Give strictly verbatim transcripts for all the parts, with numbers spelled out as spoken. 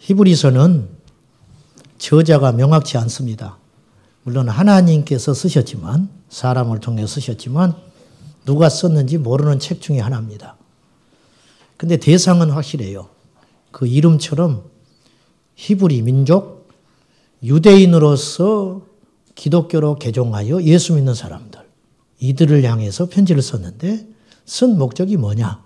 히브리서는 저자가 명확치 않습니다. 물론 하나님께서 쓰셨지만, 사람을 통해 쓰셨지만 누가 썼는지 모르는 책 중에 하나입니다. 근데 대상은 확실해요. 그 이름처럼 히브리 민족, 유대인으로서 기독교로 개종하여 예수 믿는 사람들, 이들을 향해서 편지를 썼는데 쓴 목적이 뭐냐?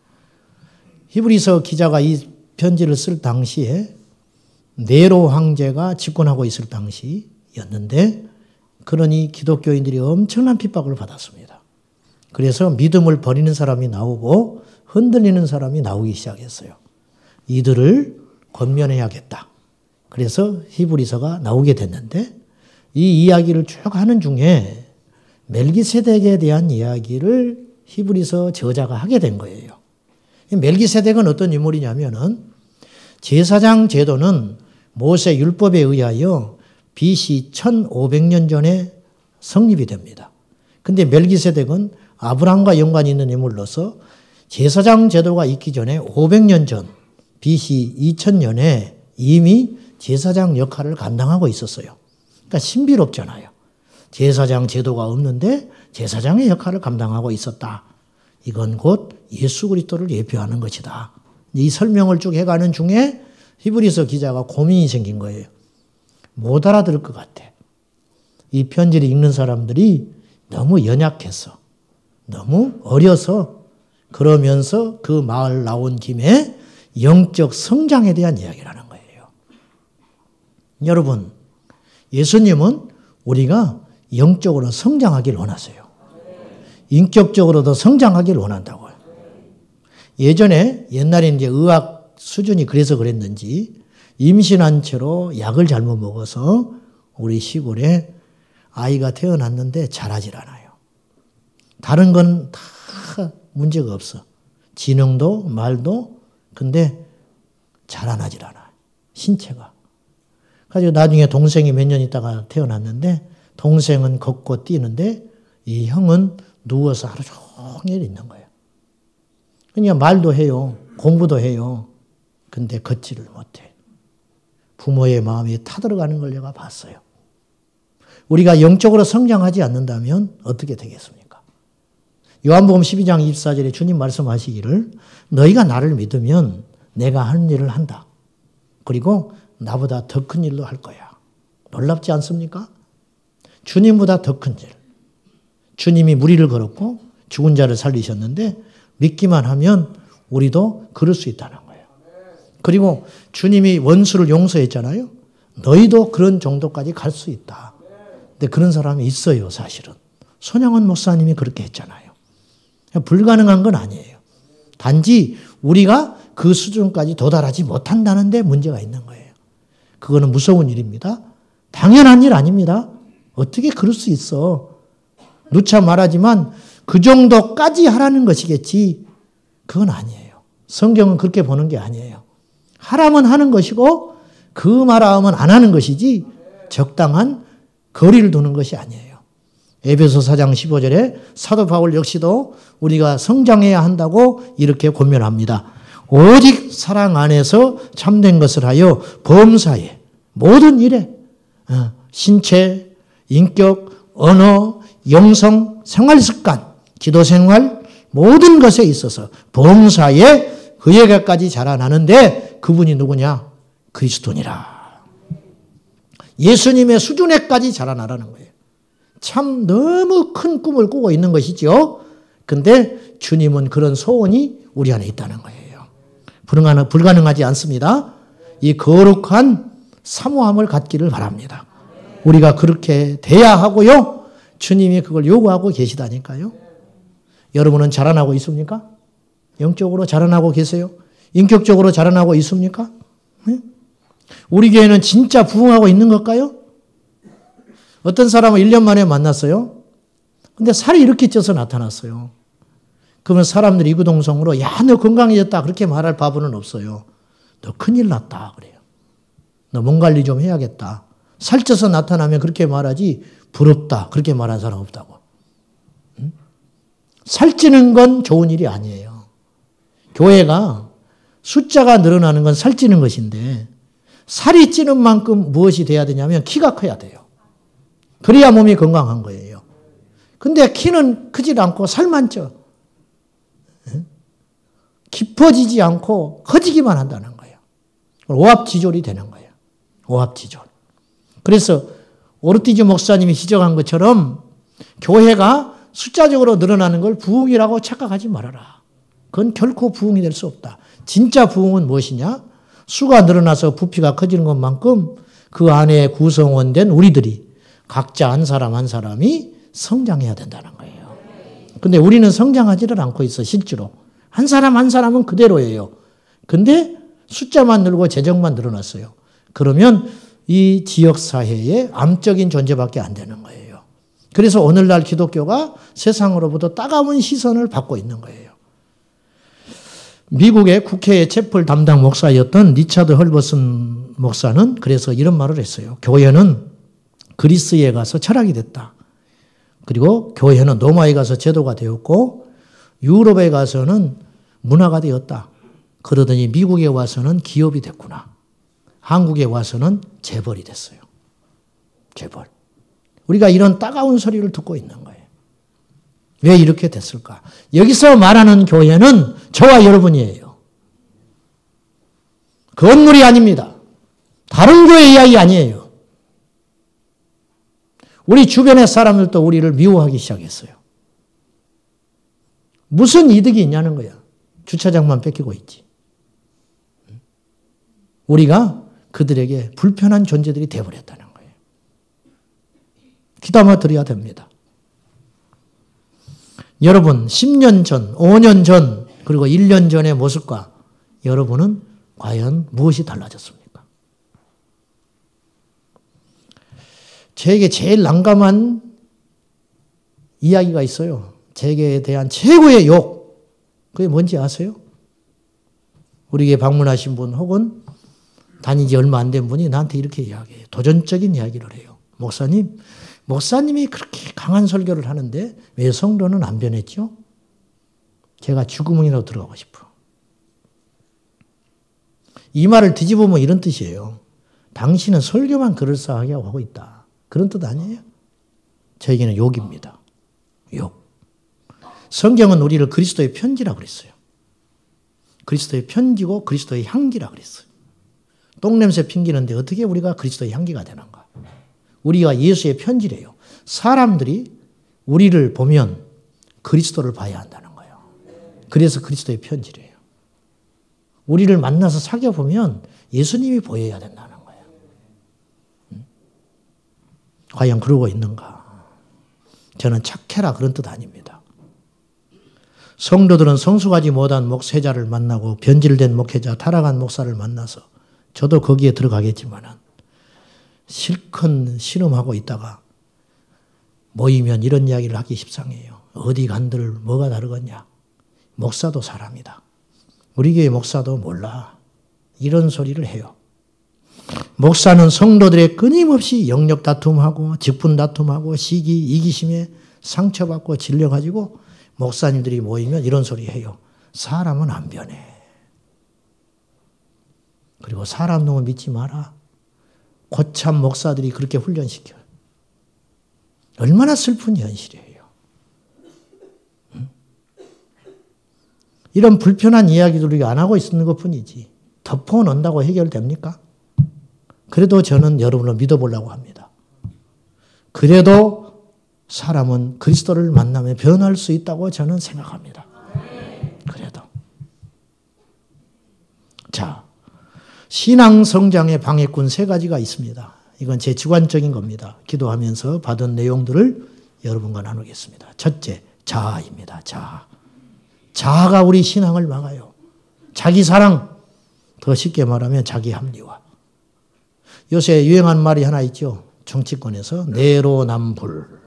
히브리서 기자가 이 편지를 쓸 당시에 네로 황제가 집권하고 있을 당시였는데, 그러니 기독교인들이 엄청난 핍박을 받았습니다. 그래서 믿음을 버리는 사람이 나오고 흔들리는 사람이 나오기 시작했어요. 이들을 권면해야겠다. 그래서 히브리서가 나오게 됐는데, 이 이야기를 쭉 하는 중에 멜기세덱에 대한 이야기를 히브리서 저자가 하게 된 거예요. 멜기세덱은 어떤 인물이냐면은, 제사장 제도는 모세 율법에 의하여 비씨 천오백 년 전에 성립이 됩니다. 근데 멜기세덱은 아브라함과 연관이 있는 인물로서 제사장 제도가 있기 전에 오백 년 전, 비씨 이천 년에 이미 제사장 역할을 감당하고 있었어요. 그러니까 신비롭잖아요. 제사장 제도가 없는데 제사장의 역할을 감당하고 있었다. 이건 곧 예수 그리스도를 예표하는 것이다. 이 설명을 쭉 해가는 중에 히브리서 기자가 고민이 생긴 거예요. 못 알아들을 것 같아. 이 편지를 읽는 사람들이 너무 연약해서, 너무 어려서, 그러면서 그 말 나온 김에 영적 성장에 대한 이야기를 하는 거예요. 여러분, 예수님은 우리가 영적으로 성장하길 원하세요. 인격적으로도 성장하길 원한다고요. 예전에, 옛날에 이제 의학 수준이 그래서 그랬는지 임신한 채로 약을 잘못 먹어서 우리 시골에 아이가 태어났는데 자라질 않아요. 다른 건 다 문제가 없어. 지능도 말도, 근데 자라나질 않아요. 신체가. 그래서 나중에 동생이 몇 년 있다가 태어났는데, 동생은 걷고 뛰는데 이 형은 누워서 하루 종일 있는 거예요. 그냥 말도 해요. 공부도 해요. 근데 걷지를 못해. 부모의 마음이 타들어가는 걸 내가 봤어요. 우리가 영적으로 성장하지 않는다면 어떻게 되겠습니까? 요한복음 십이 장 이십사 절에 주님 말씀하시기를, 너희가 나를 믿으면 내가 하는 일을 한다. 그리고 나보다 더 큰 일도 할 거야. 놀랍지 않습니까? 주님보다 더 큰 일. 주님이 무리를 걸었고 죽은 자를 살리셨는데 믿기만 하면 우리도 그럴 수 있다는 거예요. 그리고 주님이 원수를 용서했잖아요. 너희도 그런 정도까지 갈 수 있다. 근데 그런 사람이 있어요, 사실은. 손양원 목사님이 그렇게 했잖아요. 불가능한 건 아니에요. 단지 우리가 그 수준까지 도달하지 못한다는 데 문제가 있는 거예요. 그거는 무서운 일입니다. 당연한 일 아닙니다. 어떻게 그럴 수 있어. 누차 말하지만 그 정도까지 하라는 것이겠지. 그건 아니에요. 성경은 그렇게 보는 게 아니에요. 하라면 하는 것이고 그 말하면 안 하는 것이지 적당한 거리를 두는 것이 아니에요. 에베소 사 장 십오 절에 사도 바울 역시도 우리가 성장해야 한다고 이렇게 권면합니다. 오직 사랑 안에서 참된 것을 하여 범사에, 모든 일에, 신체, 인격, 언어, 영성, 생활습관, 기도생활, 모든 것에 있어서 범사에 그에게까지 자라나는데 그분이 누구냐? 그리스도니라. 예수님의 수준에까지 자라나라는 거예요. 참 너무 큰 꿈을 꾸고 있는 것이죠. 근데 주님은 그런 소원이 우리 안에 있다는 거예요. 불가능하지 않습니다. 이 거룩한 사모함을 갖기를 바랍니다. 우리가 그렇게 돼야 하고요. 주님이 그걸 요구하고 계시다니까요. 여러분은 자라나고 있습니까? 영적으로 자라나고 계세요? 인격적으로 자라나고 있습니까? 네? 우리 교회는 진짜 부흥하고 있는 걸까요? 어떤 사람을 일 년 만에 만났어요. 근데 살이 이렇게 쪄서 나타났어요. 그러면 사람들이 이구동성으로 야, 너 건강해졌다 그렇게 말할 바보는 없어요. 너 큰일 났다 그래요. 너 몸 관리 좀 해야겠다. 살쪄서 나타나면 그렇게 말하지 부럽다 그렇게 말하는 사람 없다고. 응? 살찌는 건 좋은 일이 아니에요. 교회가 숫자가 늘어나는 건 살찌는 것인데 살이 찌는 만큼 무엇이 돼야 되냐면 키가 커야 돼요. 그래야 몸이 건강한 거예요. 근데 키는 크질 않고 살만 쪄. 깊어지지 않고 커지기만 한다는 거예요. 오합지졸이 되는 거예요. 오합지졸. 그래서 오르티즈 목사님이 지적한 것처럼 교회가 숫자적으로 늘어나는 걸 부흥이라고 착각하지 말아라. 그건 결코 부흥이 될 수 없다. 진짜 부흥은 무엇이냐? 수가 늘어나서 부피가 커지는 것만큼 그 안에 구성원된 우리들이 각자 한 사람 한 사람이 성장해야 된다는 거예요. 근데 우리는 성장하지를 않고 있어, 실제로. 한 사람 한 사람은 그대로예요. 근데 숫자만 늘고 재정만 늘어났어요. 그러면 이 지역사회의 암적인 존재밖에 안 되는 거예요. 그래서 오늘날 기독교가 세상으로부터 따가운 시선을 받고 있는 거예요. 미국의 국회의 채플 담당 목사였던 리차드 헐버슨 목사는 그래서 이런 말을 했어요. 교회는 그리스에 가서 철학이 됐다. 그리고 교회는 로마에 가서 제도가 되었고 유럽에 가서는 문화가 되었다. 그러더니 미국에 와서는 기업이 됐구나. 한국에 와서는 재벌이 됐어요. 재벌. 우리가 이런 따가운 소리를 듣고 있는 거예요. 왜 이렇게 됐을까? 여기서 말하는 교회는 저와 여러분이에요. 건물이 아닙니다. 다른 교회 이야기 아니에요. 우리 주변의 사람들도 우리를 미워하기 시작했어요. 무슨 이득이 있냐는 거야. 주차장만 뺏기고 있지. 우리가 그들에게 불편한 존재들이 되어버렸다는 거예요. 귀담아 들어야 됩니다. 여러분 십 년 전, 오 년 전, 그리고 일 년 전의 모습과 여러분은 과연 무엇이 달라졌습니까? 저에게 제일 난감한 이야기가 있어요. 저에게 대한 최고의 욕. 그게 뭔지 아세요? 우리에게 방문하신 분 혹은 다닌 지 얼마 안 된 분이 나한테 이렇게 이야기해요. 도전적인 이야기를 해요. 목사님, 목사님이 그렇게 강한 설교를 하는데 왜 성도는 안 변했죠? 제가 죽으면이라도 들어가고 싶어. 이 말을 뒤집으면 이런 뜻이에요. 당신은 설교만 그럴싸하게 하고 있다. 그런 뜻 아니에요? 저에게는 욕입니다. 욕. 성경은 우리를 그리스도의 편지라고 그랬어요. 그리스도의 편지고 그리스도의 향기라고 그랬어요. 똥냄새 핑기는데 어떻게 우리가 그리스도의 향기가 되는가? 우리가 예수의 편지래요. 사람들이 우리를 보면 그리스도를 봐야 한다는 거예요. 그래서 그리스도의 편지래요. 우리를 만나서 사귀어보면 예수님이 보여야 된다는 거예요. 응? 과연 그러고 있는가? 저는 착해라 그런 뜻 아닙니다. 성도들은 성숙하지 못한 목회자를 만나고 변질된 목회자, 타락한 목사를 만나서 저도 거기에 들어가겠지만 실컷 실험하고 있다가 모이면 이런 이야기를 하기 십상해요. 어디 간들 뭐가 다르겠냐. 목사도 사람이다. 우리 교회 목사도 몰라. 이런 소리를 해요. 목사는 성도들의 끊임없이 영역 다툼하고 직분 다툼하고 시기, 이기심에 상처받고 질려가지고 목사님들이 모이면 이런 소리 해요. 사람은 안 변해. 그리고 사람 놈을 믿지 마라. 고참 목사들이 그렇게 훈련시켜요. 얼마나 슬픈 현실이에요. 응? 이런 불편한 이야기들 우리가 안 하고 있는 것뿐이지. 덮어놓는다고 해결됩니까? 그래도 저는 여러분을 믿어보려고 합니다. 그래도 사람은 그리스도를 만나면 변할 수 있다고 저는 생각합니다. 그래도. 자, 신앙 성장의 방해꾼 세 가지가 있습니다. 이건 제 주관적인 겁니다. 기도하면서 받은 내용들을 여러분과 나누겠습니다. 첫째, 자아입니다. 자아. 자아가 우리 신앙을 막아요. 자기 사랑, 더 쉽게 말하면 자기 합리화. 요새 유행한 말이 하나 있죠. 정치권에서 내로남불.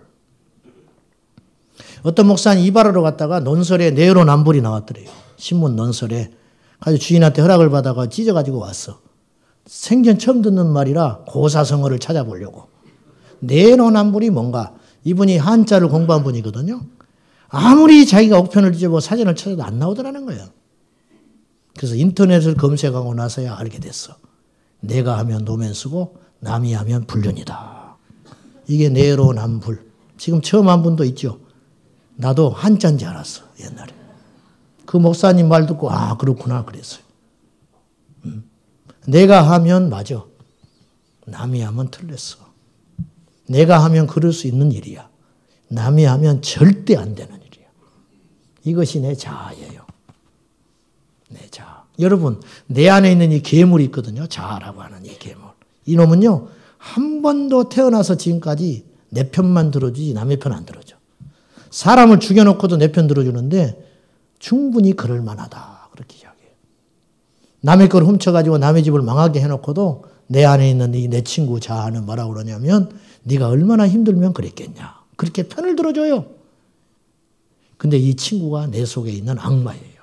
어떤 목사는 이발하러 갔다가 논설에 내로남불이 나왔더래요. 신문 논설에. 가지고 주인한테 허락을 받아가 찢어가지고 왔어. 생전 처음 듣는 말이라 고사성어를 찾아보려고. 내로남불이 뭔가. 이분이 한자를 공부한 분이거든요. 아무리 자기가 옥편을 뒤져보고 사전을 찾아도 안 나오더라는 거예요. 그래서 인터넷을 검색하고 나서야 알게 됐어. 내가 하면 노면 쓰고 남이 하면 불륜이다. 이게 내로남불. 지금 처음 한 분도 있죠. 나도 한자인지 알았어. 옛날에. 그 목사님 말 듣고 아 그렇구나 그랬어요. 음. 내가 하면 맞아. 남이 하면 틀렸어. 내가 하면 그럴 수 있는 일이야. 남이 하면 절대 안 되는 일이야. 이것이 내 자아예요. 내 자아. 여러분 내 안에 있는 이 괴물이 있거든요. 자아라고 하는 이 괴물. 이놈은요. 한 번도 태어나서 지금까지 내 편만 들어주지 남의 편 안 들어줘. 사람을 죽여놓고도 내 편 들어주는데 충분히 그럴 만하다. 그렇게 이야기해요. 남의 걸 훔쳐가지고 남의 집을 망하게 해놓고도 내 안에 있는 이 내 친구 자아는 뭐라고 그러냐면 네가 얼마나 힘들면 그랬겠냐. 그렇게 편을 들어줘요. 근데 이 친구가 내 속에 있는 악마예요.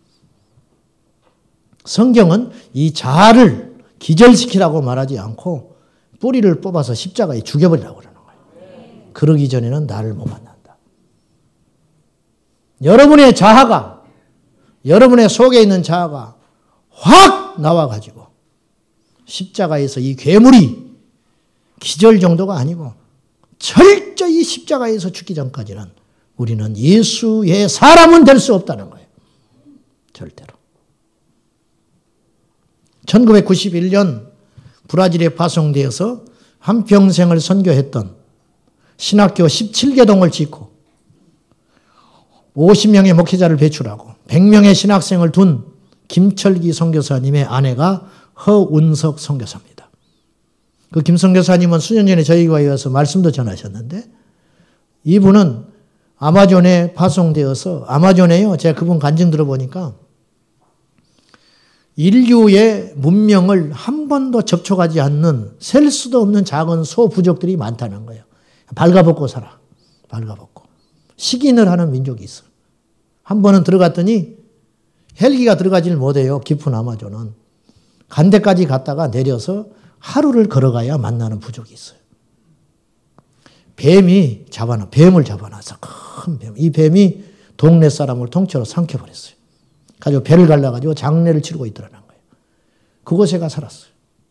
성경은 이 자아를 기절시키라고 말하지 않고 뿌리를 뽑아서 십자가에 죽여버리라고 그러는 거예요. 그러기 전에는 나를 못 만난다. 여러분의 자아가, 여러분의 속에 있는 자아가 확 나와가지고 십자가에서 이 괴물이 기절 정도가 아니고 철저히 십자가에서 죽기 전까지는 우리는 예수의 사람은 될 수 없다는 거예요. 절대로. 천구백구십일 년 브라질에 파송되어서 한평생을 선교했던 신학교 십칠 개 동을 짓고 오십 명의 목회자를 배출하고 백 명의 신학생을 둔 김철기 선교사님의 아내가 허운석 선교사입니다. 그 김 선교사님은 수년 전에 저희가 와서 말씀도 전하셨는데 이분은 아마존에 파송되어서 아마존에요. 제가 그분 간증 들어보니까 인류의 문명을 한 번도 접촉하지 않는 셀 수도 없는 작은 소부족들이 많다는 거예요. 발가벗고 살아. 발가벗고. 식인을 하는 민족이 있어. 한 번은 들어갔더니 헬기가 들어가질 못해요. 깊은 아마존은. 간데까지 갔다가 내려서 하루를 걸어가야 만나는 부족이 있어요. 뱀이 잡아놔. 뱀을 잡아놔서 큰 뱀. 이 뱀이 동네 사람을 통째로 삼켜버렸어요. 가지고 배를 갈라가지고 장례를 치르고 있더라는 거예요. 그곳에 가 살았어요.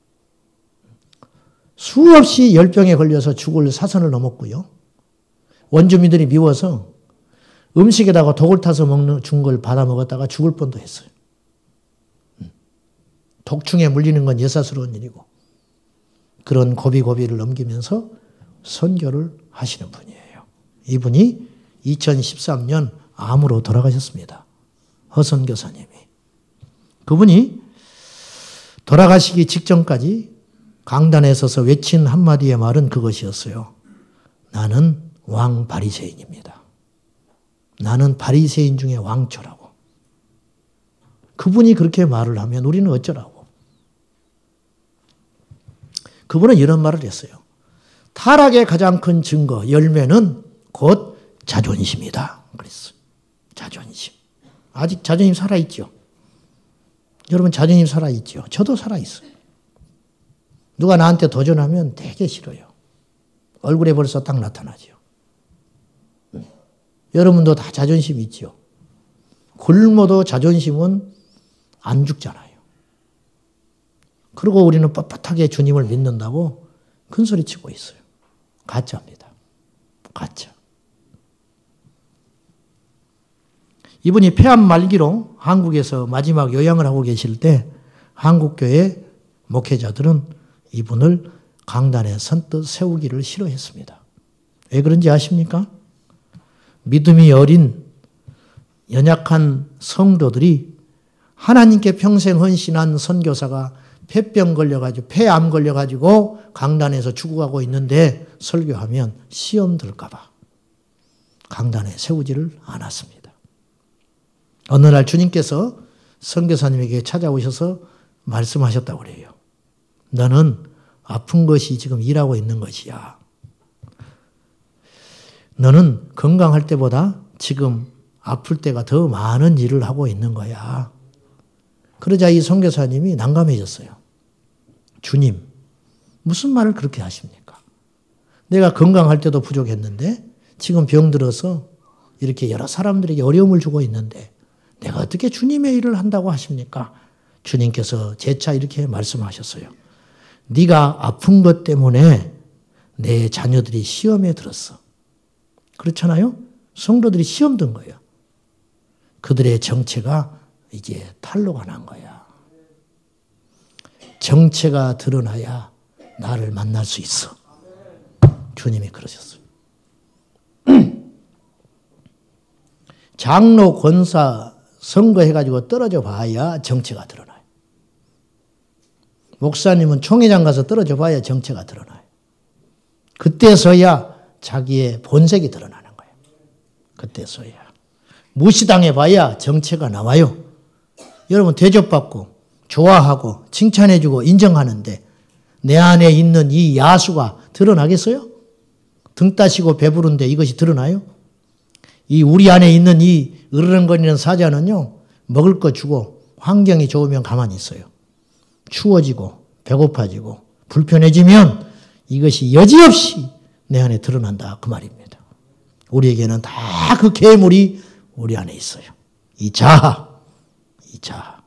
수없이 열병에 걸려서 죽을 사선을 넘었고요. 원주민들이 미워서 음식에다가 독을 타서 먹는 준 걸 받아 먹었다가 죽을 뻔도 했어요. 독충에 물리는 건 예사스러운 일이고 그런 고비고비를 넘기면서 선교를 하시는 분이에요. 이분이 이천십삼 년 암으로 돌아가셨습니다. 허선교사님이. 그분이 돌아가시기 직전까지 강단에 서서 외친 한마디의 말은 그것이었어요. 나는 왕 바리새인입니다. 나는 바리새인 중에 왕초라고. 그분이 그렇게 말을 하면 우리는 어쩌라고. 그분은 이런 말을 했어요. 타락의 가장 큰 증거, 열매는 곧 자존심이다. 그랬어요. 자존심. 아직 자존심 살아있죠? 여러분 자존심 살아있죠? 저도 살아있어요. 누가 나한테 도전하면 되게 싫어요. 얼굴에 벌써 딱 나타나죠. 여러분도 다 자존심 있죠? 굶어도 자존심은 안 죽잖아요. 그리고 우리는 뻣뻣하게 주님을 믿는다고 큰소리 치고 있어요. 가짜입니다. 가짜. 이분이 폐암 말기로 한국에서 마지막 요양을 하고 계실 때 한국교회 목회자들은 이분을 강단에 선뜻 세우기를 싫어했습니다. 왜 그런지 아십니까? 믿음이 어린 연약한 성도들이 하나님께 평생 헌신한 선교사가 폐병 걸려가지고 폐암 걸려가지고 강단에서 죽어가고 있는데 설교하면 시험 들까 봐 강단에 세우지를 않았습니다. 어느 날 주님께서 선교사님에게 찾아오셔서 말씀하셨다고 그래요. 너는 아픈 것이 지금 일하고 있는 것이야. 너는 건강할 때보다 지금 아플 때가 더 많은 일을 하고 있는 거야. 그러자 이 선교사님이 난감해졌어요. 주님, 무슨 말을 그렇게 하십니까? 내가 건강할 때도 부족했는데 지금 병들어서 이렇게 여러 사람들에게 어려움을 주고 있는데 내가 어떻게 주님의 일을 한다고 하십니까? 주님께서 재차 이렇게 말씀하셨어요. 네가 아픈 것 때문에 내 자녀들이 시험에 들었어. 그렇잖아요? 성도들이 시험 든 거예요. 그들의 정체가 이제 탄로가 난 거야. 정체가 드러나야 나를 만날 수 있어. 주님이 그러셨어요. 장로, 권사 선거해가지고 떨어져 봐야 정체가 드러나요. 목사님은 총회장 가서 떨어져 봐야 정체가 드러나요. 그때서야 자기의 본색이 드러나는 거예요. 그때서야. 무시당해 봐야 정체가 나와요. 여러분 대접받고 좋아하고 칭찬해주고 인정하는데 내 안에 있는 이 야수가 드러나겠어요? 등 따시고 배부른데 이것이 드러나요? 이 우리 안에 있는 이 으르렁거리는 사자는요, 먹을 거 주고 환경이 좋으면 가만히 있어요. 추워지고 배고파지고 불편해지면 이것이 여지없이 내 안에 드러난다 그 말입니다. 우리에게는 다 그 괴물이 우리 안에 있어요. 이 자아, 이 자아.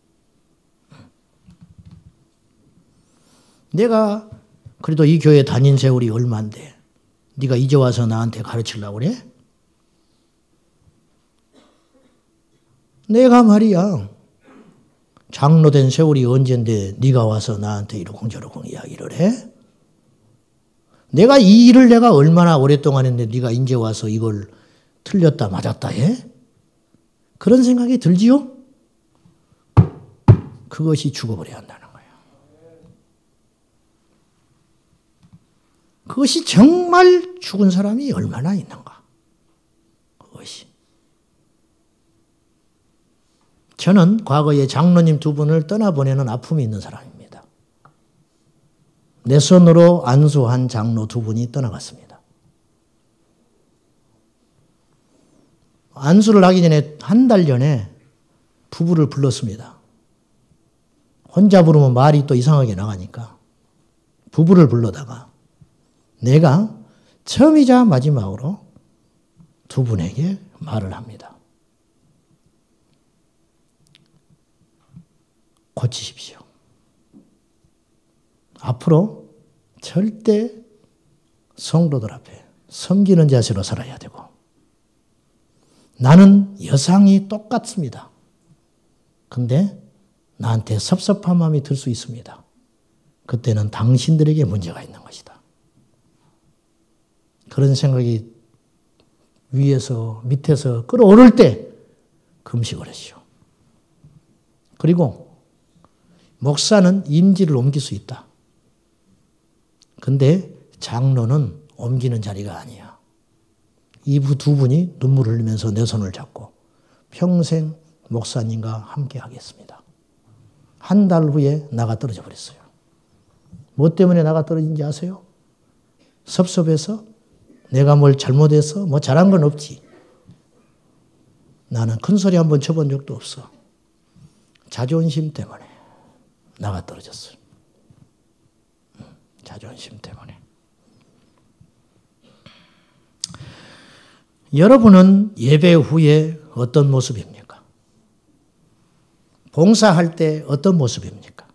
내가 그래도 이 교회 다닌 세월이 얼마인데 네가 이제 와서 나한테 가르치려고 그래? 내가 말이야 장로 된 세월이 언젠데 네가 와서 나한테 이러쿵 저러쿵 이야기를 해? 내가 이 일을 내가 얼마나 오랫동안 했는데 네가 이제 와서 이걸 틀렸다 맞았다 해? 그런 생각이 들지요? 그것이 죽어버려야 한다는 거예요. 그것이 정말 죽은 사람이 얼마나 있는가? 그것이. 저는 과거에 장로님 두 분을 떠나보내는 아픔이 있는 사람입니다. 내 손으로 안수한 장로 두 분이 떠나갔습니다. 안수를 하기 전에 한 달 전에 부부를 불렀습니다. 혼자 부르면 말이 또 이상하게 나가니까 부부를 불러다가 내가 처음이자 마지막으로 두 분에게 말을 합니다. 고치십시오. 앞으로 절대 성도들 앞에 섬기는 자세로 살아야 되고 나는 여상이 똑같습니다. 근데 나한테 섭섭한 마음이 들 수 있습니다. 그때는 당신들에게 문제가 있는 것이다. 그런 생각이 위에서 밑에서 끌어오를 때 금식을 하시오. 그리고 목사는 임지를 옮길 수 있다. 근데 장로는 옮기는 자리가 아니야. 이 두 분이 눈물을 흘리면서 내 손을 잡고 평생 목사님과 함께 하겠습니다. 한 달 후에 나가 떨어져 버렸어요. 뭐 때문에 나가 떨어진지 아세요? 섭섭해서? 내가 뭘 잘못해서? 뭐 잘한 건 없지. 나는 큰 소리 한번 쳐본 적도 없어. 자존심 때문에 나가 떨어졌어요. 자존심 때문에. 여러분은 예배 후에 어떤 모습입니까? 봉사할 때 어떤 모습입니까?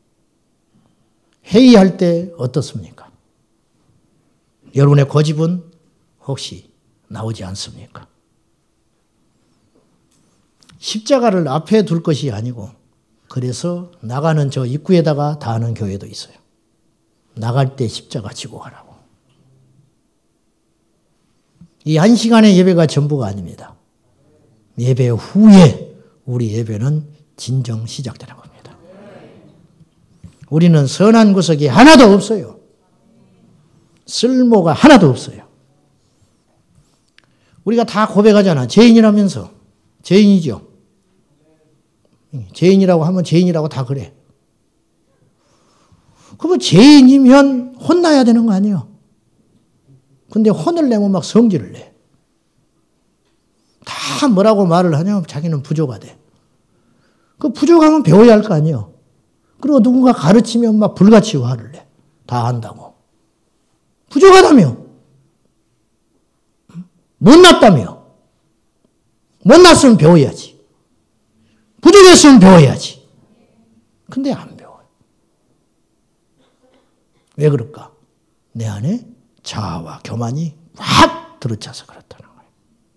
회의할 때 어떻습니까? 여러분의 고집은 혹시 나오지 않습니까? 십자가를 앞에 둘 것이 아니고 그래서 나가는 저 입구에다가 다하는 교회도 있어요. 나갈 때 십자가 지고 가라고. 이 한 시간의 예배가 전부가 아닙니다. 예배 후에 우리 예배는 진정 시작되는 겁니다. 우리는 선한 구석이 하나도 없어요. 쓸모가 하나도 없어요. 우리가 다 고백하잖아. 죄인이라면서. 죄인이죠. 죄인이라고 하면 죄인이라고 다 그래. 그러면 죄인이면 혼나야 되는 거 아니에요? 근데 혼을 내면 막 성질을 내. 다 뭐라고 말을 하냐면 자기는 부족하대. 그 부족하면 배워야 할 거 아니에요? 그리고 누군가 가르치면 막 불같이 화를 내. 다 안다고. 부족하다며. 못났다며. 못났으면 배워야지. 부족했으면 배워야지. 근데 안 배워요. 왜 그럴까? 내 안에 자아와 교만이 확 들어차서 그렇다는 거예요.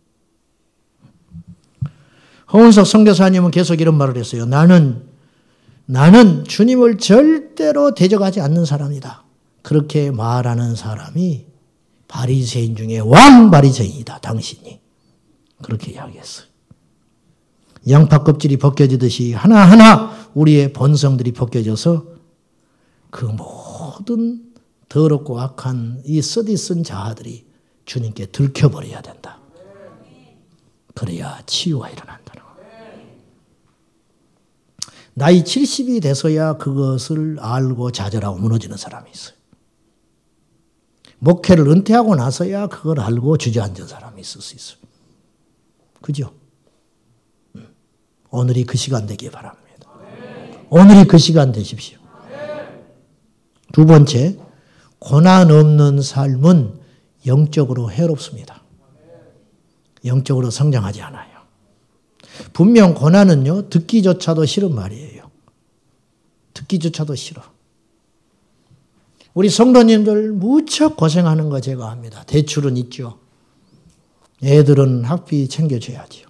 허은석 선교사님은 계속 이런 말을 했어요. 나는, 나는 주님을 절대로 대적하지 않는 사람이다. 그렇게 말하는 사람이 바리새인 중에 왕 바리새인이다. 당신이. 그렇게 이야기했어요. 양파 껍질이 벗겨지듯이 하나하나 우리의 본성들이 벗겨져서 그 모든 더럽고 악한 이 쓰디쓴 자아들이 주님께 들켜버려야 된다. 그래야 치유가 일어난다는 거예요. 나이 칠십이 돼서야 그것을 알고 좌절하고 무너지는 사람이 있어요. 목회를 은퇴하고 나서야 그걸 알고 주저앉은 사람이 있을 수 있어요. 그죠? 오늘이 그 시간 되길 바랍니다. 오늘이 그 시간 되십시오. 두 번째, 고난 없는 삶은 영적으로 해롭습니다. 영적으로 성장하지 않아요. 분명 고난은요, 듣기조차도 싫은 말이에요. 듣기조차도 싫어. 우리 성도님들 무척 고생하는 거 제가 압니다. 대출은 있죠. 애들은 학비 챙겨줘야지요.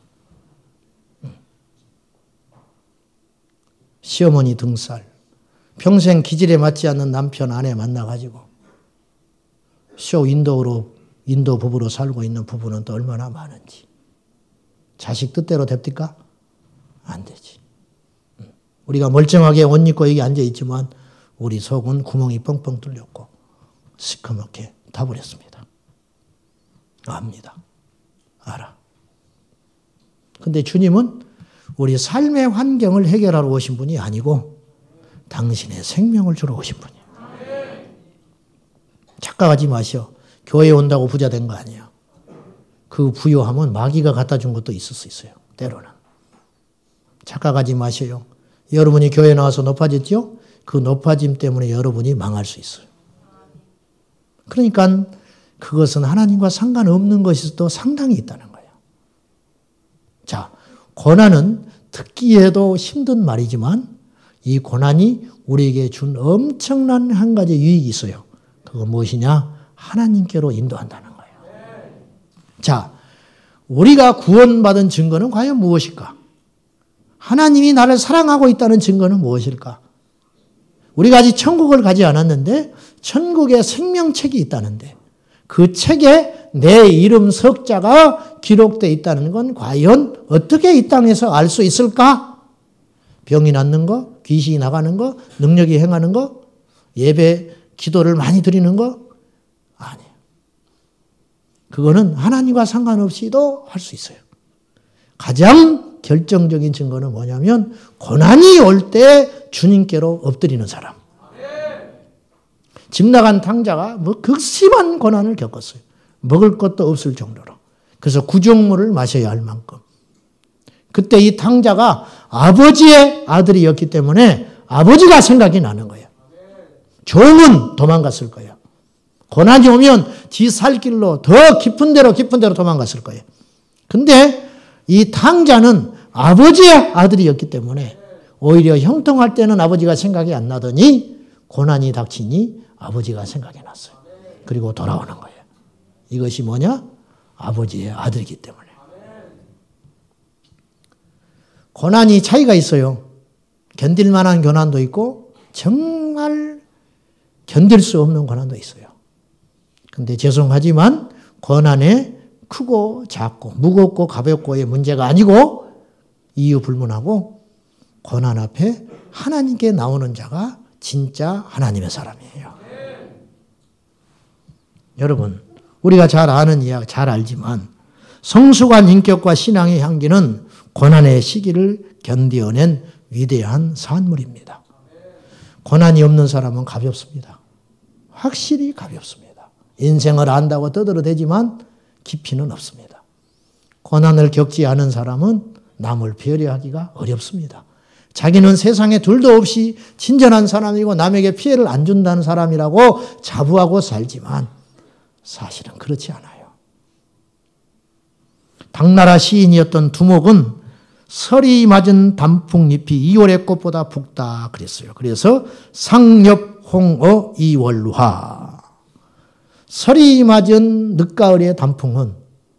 시어머니 등살, 평생 기질에 맞지 않는 남편, 아내 만나가지고 쇼 인도로, 인도 부부로 살고 있는 부부는 또 얼마나 많은지. 자식 뜻대로 됩니까? 안 되지. 우리가 멀쩡하게 옷 입고 여기 앉아있지만 우리 속은 구멍이 뻥뻥 뚫렸고 시커멓게 타버렸습니다. 압니다. 알아. 근데 주님은 우리 삶의 환경을 해결하러 오신 분이 아니고 당신의 생명을 주러 오신 분이에요. 착각하지 마시오. 교회에 온다고 부자 된 거 아니에요. 그 부유함은 마귀가 갖다 준 것도 있을 수 있어요. 때로는. 착각하지 마셔요. 여러분이 교회에 나와서 높아졌죠? 그 높아짐 때문에 여러분이 망할 수 있어요. 그러니까 그것은 하나님과 상관없는 것이 또 상당히 있다는 거예요. 자, 고난은 듣기에도 힘든 말이지만 이 고난이 우리에게 준 엄청난 한 가지 유익이 있어요. 그건 무엇이냐? 하나님께로 인도한다는 거예요. 자, 우리가 구원받은 증거는 과연 무엇일까? 하나님이 나를 사랑하고 있다는 증거는 무엇일까? 우리가 아직 천국을 가지 않았는데 천국에 생명책이 있다는데 그 책에 내 이름 석자가 기록되어 있다는 건 과연 어떻게 이 땅에서 알 수 있을까? 병이 낫는 거, 귀신이 나가는 거, 능력이 행하는 거, 예배, 기도를 많이 드리는 거? 아니에요. 그거는 하나님과 상관없이도 할 수 있어요. 가장 결정적인 증거는 뭐냐면 고난이 올 때 주님께로 엎드리는 사람. 집 나간 탕자가 뭐 극심한 고난을 겪었어요. 먹을 것도 없을 정도로. 그래서 구정물을 마셔야 할 만큼. 그때 이 탕자가 아버지의 아들이었기 때문에 아버지가 생각이 나는 거예요. 종은 도망갔을 거예요. 고난이 오면 지 살 길로 더 깊은 데로 깊은 데로 도망갔을 거예요. 근데 이 탕자는 아버지의 아들이었기 때문에 오히려 형통할 때는 아버지가 생각이 안 나더니 고난이 닥치니 아버지가 생각이 났어요. 그리고 돌아오는 거예요. 이것이 뭐냐? 아버지의 아들이기 때문에. 고난이 차이가 있어요. 견딜 만한 고난도 있고 정말 견딜 수 없는 고난도 있어요. 근데 죄송하지만 고난에 크고 작고 무겁고 가볍고의 문제가 아니고 이유 불문하고 고난 앞에 하나님께 나오는 자가 진짜 하나님의 사람이에요. 여러분, 우리가 잘 아는 이야기, 잘 알지만 성숙한 인격과 신앙의 향기는 고난의 시기를 견디어낸 위대한 산물입니다. 고난이 없는 사람은 가볍습니다. 확실히 가볍습니다. 인생을 안다고 떠들어대지만 깊이는 없습니다. 고난을 겪지 않은 사람은 남을 배려하기가 어렵습니다. 자기는 세상에 둘도 없이 친절한 사람이고 남에게 피해를 안 준다는 사람이라고 자부하고 살지만 사실은 그렇지 않아요. 당나라 시인이었던 두목은 설이 맞은 단풍잎이 이월의 꽃보다 붉다 그랬어요. 그래서 상엽 홍어 이월화. 설이 맞은 늦가을의 단풍은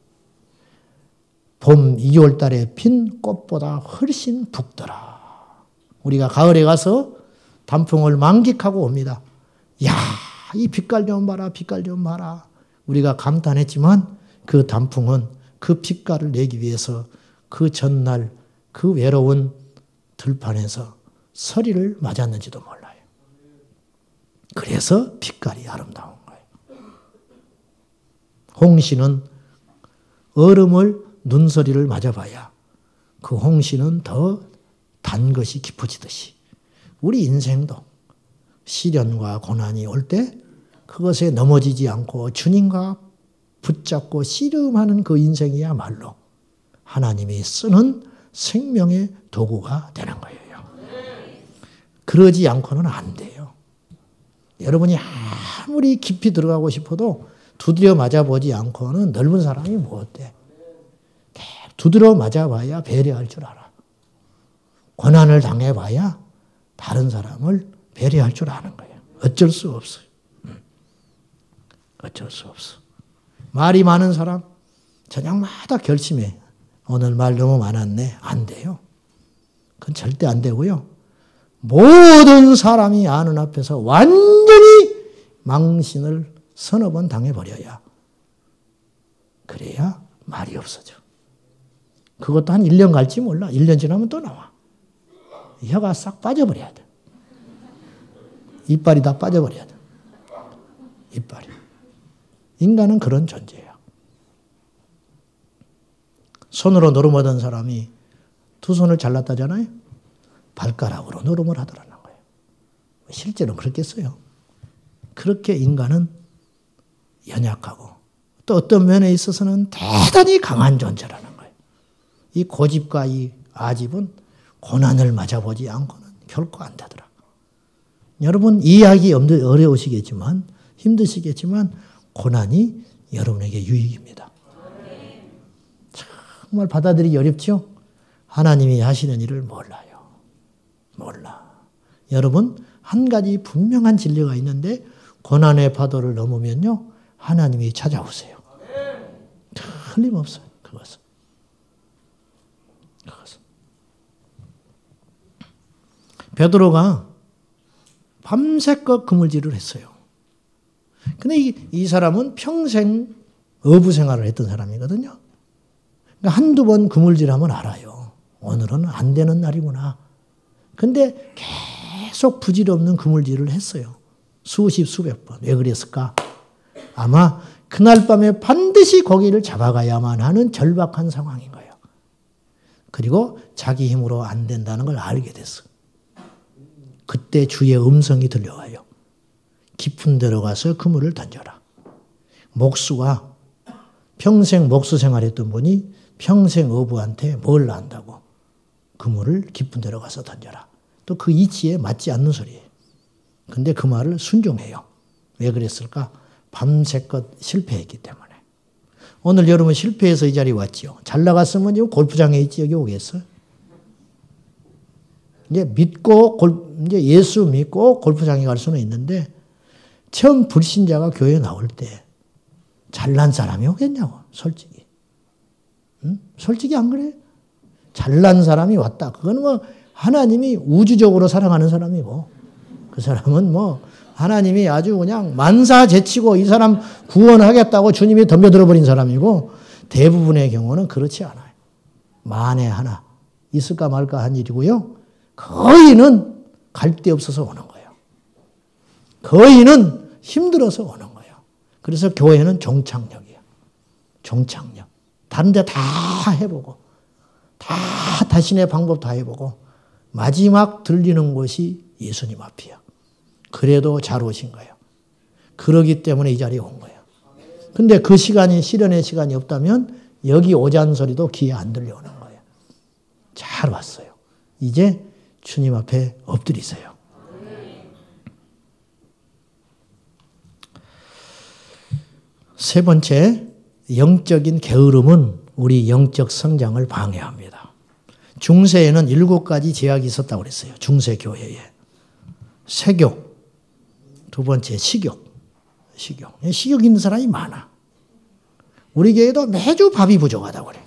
봄 이월 달에 핀 꽃보다 훨씬 붉더라. 우리가 가을에 가서 단풍을 만끽하고 옵니다. 야, 이 빛깔 좀 봐라, 빛깔 좀 봐라. 우리가 감탄했지만 그 단풍은 그 빛깔을 내기 위해서 그 전날 그 외로운 들판에서 서리를 맞았는지도 몰라요. 그래서 빛깔이 아름다운 거예요. 홍시는 얼음을 눈서리를 맞아봐야 그 홍시는 더 단 것이 깊어지듯이 우리 인생도 시련과 고난이 올 때 그것에 넘어지지 않고 주님과 붙잡고 씨름하는 그 인생이야말로 하나님이 쓰는 생명의 도구가 되는 거예요. 그러지 않고는 안 돼요. 여러분이 아무리 깊이 들어가고 싶어도 두드려 맞아보지 않고는 넓은 사람이 못 돼. 두드려 맞아봐야 배려할 줄 알아. 고난을 당해봐야 다른 사람을 배려할 줄 아는 거예요. 어쩔 수 없어요. 어쩔 수 없어. 말이 많은 사람 저녁마다 결심해. 오늘 말 너무 많았네. 안 돼요. 그건 절대 안 되고요. 모든 사람이 아는 앞에서 완전히 망신을 서너 번 당해버려야 그래야 말이 없어져. 그것도 한 일 년 갈지 몰라. 일 년 지나면 또 나와. 혀가 싹 빠져버려야 돼. 이빨이 다 빠져버려야 돼. 이빨이. 인간은 그런 존재예요. 손으로 노름하던 사람이 두 손을 잘랐다잖아요. 발가락으로 노름을 하더라는 거예요. 실제로 그렇겠어요. 그렇게 인간은 연약하고 또 어떤 면에 있어서는 대단히 강한 존재라는 거예요. 이 고집과 이 아집은 고난을 맞아보지 않고는 결코 안 되더라. 여러분 이해하기 어려우시겠지만 힘드시겠지만 고난이 여러분에게 유익입니다. 정말 받아들이기 어렵죠? 하나님이 하시는 일을 몰라요. 몰라. 여러분 한 가지 분명한 진리가 있는데 고난의 파도를 넘으면요 하나님이 찾아오세요. 틀림없어요. 그것은. 그것은. 베드로가 밤새껏 그물질을 했어요. 근데 이, 이 사람은 평생 어부 생활을 했던 사람이거든요. 그러니까 한두 번 그물질하면 알아요. 오늘은 안 되는 날이구나. 근데 계속 부질없는 그물질을 했어요. 수십 수백 번. 왜 그랬을까? 아마 그날 밤에 반드시 고기를 잡아가야만 하는 절박한 상황인 거예요. 그리고 자기 힘으로 안 된다는 걸 알게 됐어. 그때 주의 음성이 들려와요. 깊은 데로 가서 그물을 던져라. 목수가 평생 목수 생활했던 분이 평생 어부한테 뭘 안다고 그물을 깊은 데로 가서 던져라. 또 그 이치에 맞지 않는 소리예요. 근데 그 말을 순종해요. 왜 그랬을까? 밤새껏 실패했기 때문에. 오늘 여러분 실패해서 이 자리에 왔지요. 잘 나갔으면 지금 골프장에 있지 여기 오겠어요? 이제 믿고 골, 이제 예수 믿고 골프장에 갈 수는 있는데 처음 불신자가 교회에 나올 때 잘난 사람이 오겠냐고 솔직히. 응? 솔직히 안 그래? 잘난 사람이 왔다. 그건 뭐 하나님이 우주적으로 사랑하는 사람이고 그 사람은 뭐 하나님이 아주 그냥 만사 제치고 이 사람 구원하겠다고 주님이 덤벼들어버린 사람이고 대부분의 경우는 그렇지 않아요. 만에 하나 있을까 말까 한 일이고요. 거의는 갈 데 없어서 오는 거예요. 거의는 힘들어서 오는 거예요. 그래서 교회는 종착역이에요. 종착역. 다른 데 다 해보고 다 자신의 방법 다 해보고 마지막 들리는 곳이 예수님 앞이에요. 그래도 잘 오신 거예요. 그러기 때문에 이 자리에 온 거예요. 근데 그 시간이 실현의 시간이 없다면 여기 오자는 소리도 귀에 안 들려오는 거예요. 잘 왔어요. 이제 주님 앞에 엎드리세요. 세 번째, 영적인 게으름은 우리 영적 성장을 방해합니다. 중세에는 일곱 가지 제약이 있었다고 그랬어요. 중세 교회에. 세교, 두 번째, 식욕. 식욕. 식욕 있는 사람이 많아. 우리 교회도 매주 밥이 부족하다고 그래.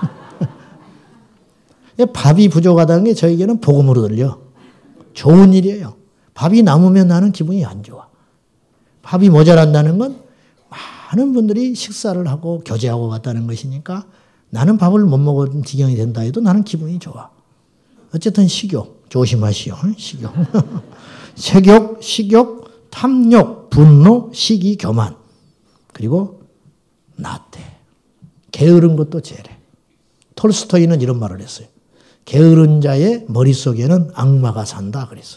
밥이 부족하다는 게 저에게는 복음으로 들려. 좋은 일이에요. 밥이 남으면 나는 기분이 안 좋아. 밥이 모자란다는 건 많은 분들이 식사를 하고 교제하고 갔다는 것이니까 나는 밥을 못 먹은 지경이 된다 해도 나는 기분이 좋아. 어쨌든 식욕, 조심하시오. 식욕. 색욕, 식욕, 탐욕, 분노, 시기, 교만. 그리고 나태. 게으른 것도 죄래. 톨스토이는 이런 말을 했어요. 게으른 자의 머릿속에는 악마가 산다 그랬어요.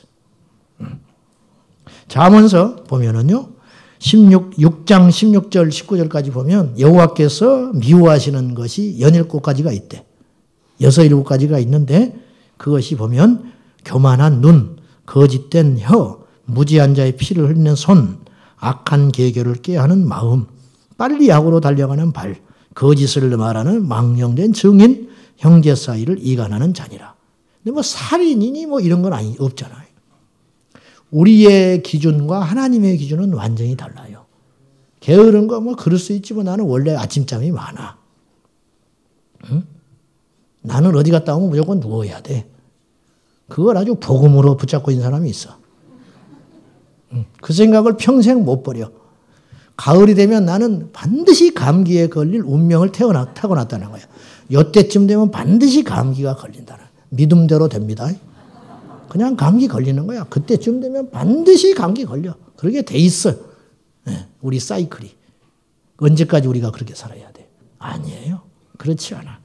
잠언서 보면은요. 십육, 육 장 십육 절 십구 절까지 보면 여호와께서 미워하시는 것이 연일곱 가지가 있대. 여섯 일곱 가지가 있는데 그것이 보면 교만한 눈, 거짓된 혀, 무지한 자의 피를 흘리는 손, 악한 계교를 꾀하는 마음, 빨리 악으로 달려가는 발, 거짓을 말하는 망령된 증인, 형제 사이를 이간하는 자니라. 근데 뭐 살인이니 뭐 이런 건 아니, 없잖아요. 우리의 기준과 하나님의 기준은 완전히 달라요. 게으른 거 뭐 그럴 수 있지만 나는 원래 아침잠이 많아. 응? 나는 어디 갔다 오면 무조건 누워야 돼. 그걸 아주 복음으로 붙잡고 있는 사람이 있어. 응? 그 생각을 평생 못 버려. 가을이 되면 나는 반드시 감기에 걸릴 운명을 태어나, 타고났다는 거야. 요때쯤 되면 반드시 감기가 걸린다는 믿음대로 됩니다. 그냥 감기 걸리는 거야. 그때쯤 되면 반드시 감기 걸려. 그러게 돼 있어. 네, 우리 사이클이. 언제까지 우리가 그렇게 살아야 돼? 아니에요. 그렇지 않아.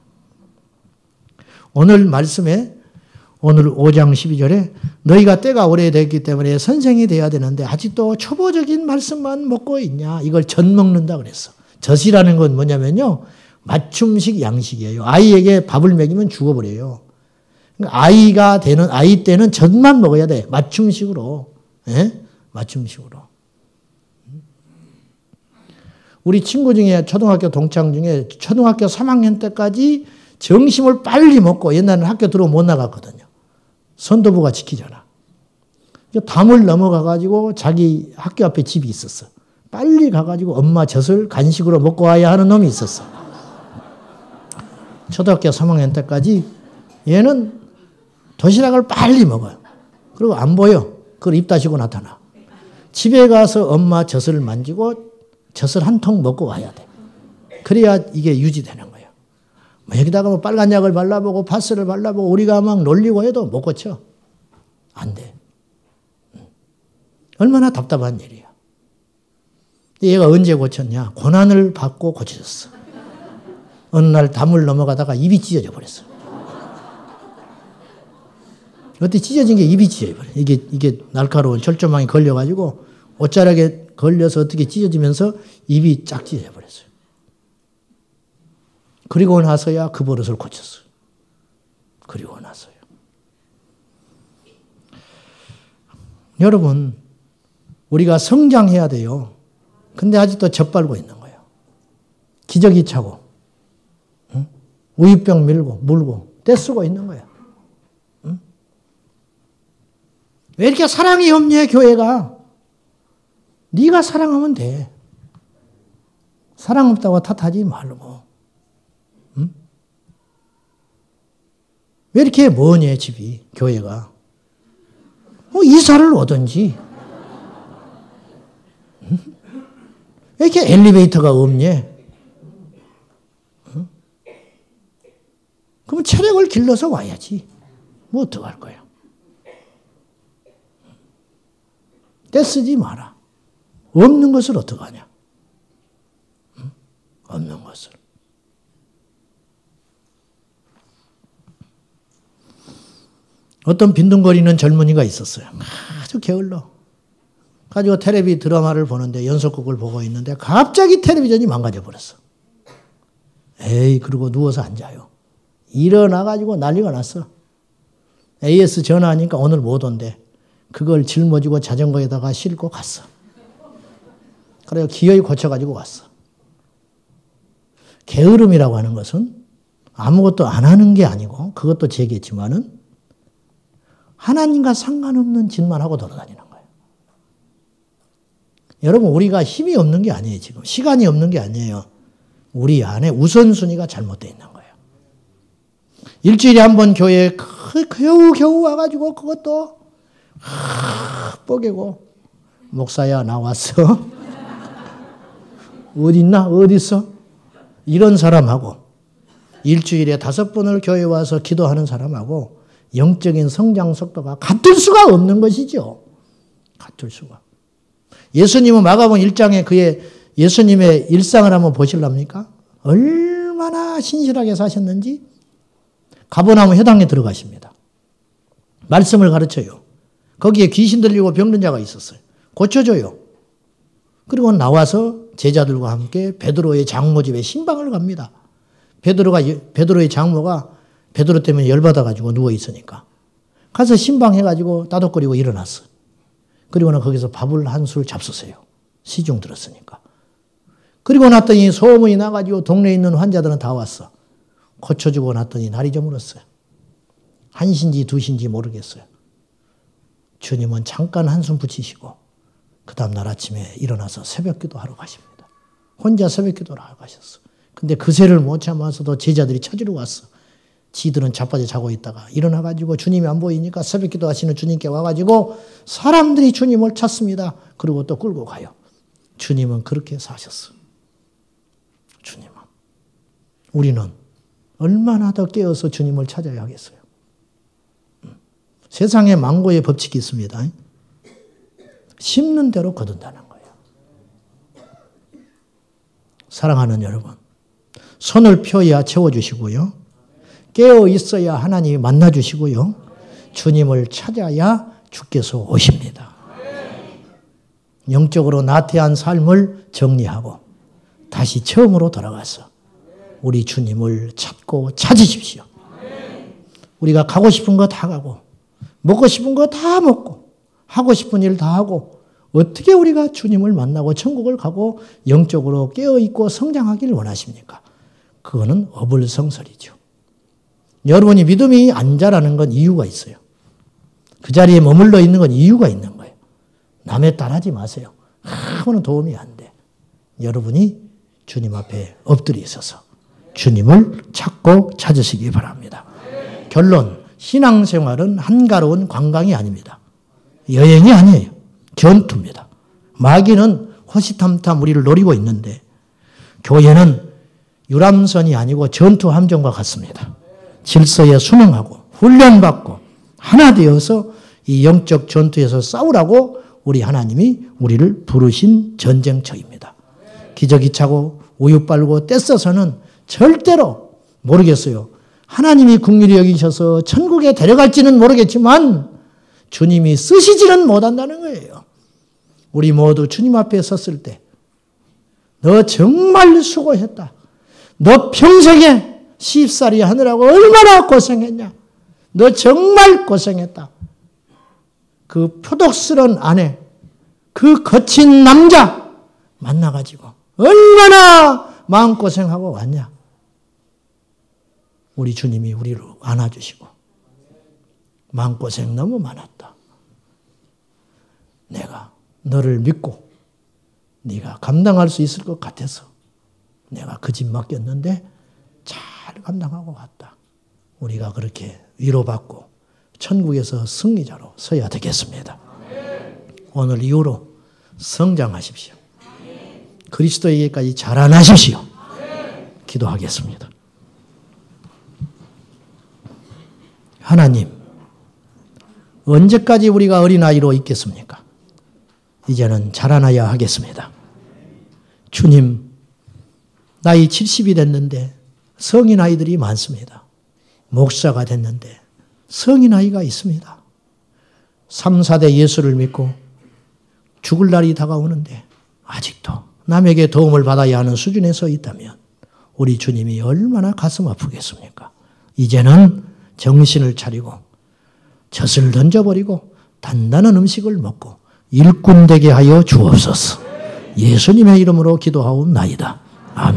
오늘 말씀에 오늘 오 장 십이 절에 너희가 때가 오래됐기 때문에 선생이 돼야 되는데 아직도 초보적인 말씀만 먹고 있냐. 이걸 젖 먹는다 그랬어. 젖이라는 건 뭐냐면요. 맞춤식 양식이에요. 아이에게 밥을 먹이면 죽어버려요. 아이가 되는, 아이 때는 젖만 먹어야 돼. 맞춤식으로. 예? 맞춤식으로. 우리 친구 중에 초등학교 동창 중에 초등학교 삼 학년 때까지 점심을 빨리 먹고 옛날에는 학교 들어오면 못 나갔거든요. 선도부가 지키잖아. 담을 넘어가가지고 자기 학교 앞에 집이 있었어. 빨리 가가지고 엄마 젖을 간식으로 먹고 와야 하는 놈이 있었어. 초등학교 삼 학년 때까지 얘는 도시락을 빨리 먹어요. 그리고 안 보여. 그걸 입 다시고 나타나. 집에 가서 엄마 젖을 만지고 젖을 한 통 먹고 와야 돼. 그래야 이게 유지되는 거예요. 뭐 여기다가 뭐 빨간 약을 발라보고 파스를 발라보고 우리가 막 놀리고 해도 못 고쳐. 안 돼. 얼마나 답답한 일이야. 얘가 언제 고쳤냐. 고난을 받고 고쳐졌어. 어느 날 담을 넘어가다가 입이 찢어져 버렸어. 어떻게 찢어진 게 입이 찢어져 버려. 이게, 이게 날카로운 철조망이 걸려가지고 옷자락에 걸려서 어떻게 찢어지면서 입이 쫙 찢어져 버렸어요. 그리고 나서야 그 버릇을 고쳤어요. 그리고 나서요. 여러분, 우리가 성장해야 돼요. 근데 아직도 젖발고 있는 거예요. 기저귀 차고, 응? 우유병 밀고, 물고, 떼쓰고 있는 거예요. 응? 왜 이렇게 사랑이 없냐, 교회가? 네가 사랑하면 돼. 사랑 없다고 탓하지 말고. 응? 왜 이렇게 머냐, 집이, 교회가. 뭐 이사를 오든지. 응? 왜 이렇게 엘리베이터가 없냐? 응? 그러면 체력을 길러서 와야지. 뭐 어떡할 거야. 떼쓰지 마라. 없는 것을 어떡하냐? 응? 없는 것을. 어떤 빈둥거리는 젊은이가 있었어요. 아주 게을러. 가지고 텔레비 드라마를 보는데 연속극을 보고 있는데 갑자기 텔레비전이 망가져 버렸어. 에이, 그러고 누워서 앉아요. 일어나가지고 난리가 났어. 에이에스 전화하니까 오늘 못 온대. 그걸 짊어지고 자전거에다가 싣고 갔어. 그래서 기어이 고쳐가지고 왔어. 게으름이라고 하는 것은 아무것도 안 하는 게 아니고 그것도 죄겠지만은 하나님과 상관없는 짓만 하고 돌아다니는 거예요. 여러분 우리가 힘이 없는 게 아니에요. 지금 시간이 없는 게 아니에요. 우리 안에 우선순위가 잘못되어 있는 거예요. 일주일에 한 번 교회에 겨우 겨우 와가지고 그것도 뽀개고 목사야 나 왔어. 어디 있나? 어디 있어? 이런 사람하고 일주일에 다섯 번을 교회에 와서 기도하는 사람하고 영적인 성장 속도가 같을 수가 없는 것이죠. 같을 수가. 예수님은 마가복음 일 장에 그의 예수님의 일상을 한번 보실랍니까? 얼마나 신실하게 사셨는지 가버나움 회당에 들어가십니다. 말씀을 가르쳐요. 거기에 귀신 들리고 병든 자가 있었어요. 고쳐줘요. 그리고 나와서 제자들과 함께 베드로의 장모 집에 신방을 갑니다. 베드로가 베드로의 장모가 베드로 때문에 열받아가지고 누워 있으니까 가서 신방해가지고 따독거리고 일어났어. 그리고는 거기서 밥을 한 술 잡수세요. 시중 들었으니까. 그리고 났더니 소문이 나가지고 동네에 있는 환자들은 다 왔어. 고쳐주고 났더니 날이 저물었어요. 한시인지 두시인지 모르겠어요. 주님은 잠깐 한숨 붙이시고 그 다음날 아침에 일어나서 새벽기도 하러 가십니다. 혼자 새벽기도를 하러 가셨어. 근데 그새를 못 참아서도 제자들이 찾으러 왔어. 지들은 자빠져 자고 있다가 일어나가지고 주님이 안 보이니까 새벽기도 하시는 주님께 와가지고 사람들이 주님을 찾습니다. 그리고 또 끌고 가요. 주님은 그렇게 사셨어. 주님은. 우리는 얼마나 더 깨어서 주님을 찾아야 하겠어요. 세상에 망고의 법칙이 있습니다. 심는 대로 거둔다는 거예요. 사랑하는 여러분, 손을 펴야 채워주시고요. 깨어 있어야 하나님이 만나주시고요. 주님을 찾아야 주께서 오십니다. 영적으로 나태한 삶을 정리하고 다시 처음으로 돌아가서 우리 주님을 찾고 찾으십시오. 우리가 가고 싶은 거 다 가고 먹고 싶은 거 다 먹고 하고 싶은 일 다 하고 어떻게 우리가 주님을 만나고 천국을 가고 영적으로 깨어있고 성장하길 원하십니까? 그거는 어불성설이죠. 여러분이 믿음이 안 자라는 건 이유가 있어요. 그 자리에 머물러 있는 건 이유가 있는 거예요. 남의 따라하지 마세요. 아무런 도움이 안 돼. 여러분이 주님 앞에 엎드려 있어서 주님을 찾고 찾으시기 바랍니다. 결론, 신앙생활은 한가로운 관광이 아닙니다. 여행이 아니에요. 전투입니다. 마귀는 호시탐탐 우리를 노리고 있는데 교회는 유람선이 아니고 전투 함정과 같습니다. 질서에 순응하고 훈련받고 하나 되어서 이 영적 전투에서 싸우라고 우리 하나님이 우리를 부르신 전쟁터입니다. 기저귀 차고 우유 빨고 떼써서는 절대로 모르겠어요. 하나님이 긍휼히 여기셔서 천국에 데려갈지는 모르겠지만 주님이 쓰시지는 못한다는 거예요. 우리 모두 주님 앞에 섰을 때 너 정말 수고했다. 너 평생에 시집살이 하느라고 얼마나 고생했냐. 너 정말 고생했다. 그 표독스러운 아내, 그 거친 남자 만나가지고 얼마나 마음고생하고 왔냐. 우리 주님이 우리를 안아주시고 마음고생 너무 많았다. 내가 너를 믿고 네가 감당할 수 있을 것 같아서 내가 그 집 맡겼는데 잘 감당하고 왔다. 우리가 그렇게 위로받고 천국에서 승리자로 서야 되겠습니다. 오늘 이후로 성장하십시오. 그리스도에게까지 자라나십시오. 기도하겠습니다. 하나님, 언제까지 우리가 어린아이로 있겠습니까? 이제는 자라나야 하겠습니다. 주님, 나이 칠십이 됐는데 성인 아이들이 많습니다. 목사가 됐는데 성인 아이가 있습니다. 삼, 사 대 예수를 믿고 죽을 날이 다가오는데 아직도 남에게 도움을 받아야 하는 수준에 서 있다면 우리 주님이 얼마나 가슴 아프겠습니까? 이제는 정신을 차리고 젖을 던져버리고 단단한 음식을 먹고 일꾼 되게 하여 주옵소서. 예수님의 이름으로 기도하옵나이다.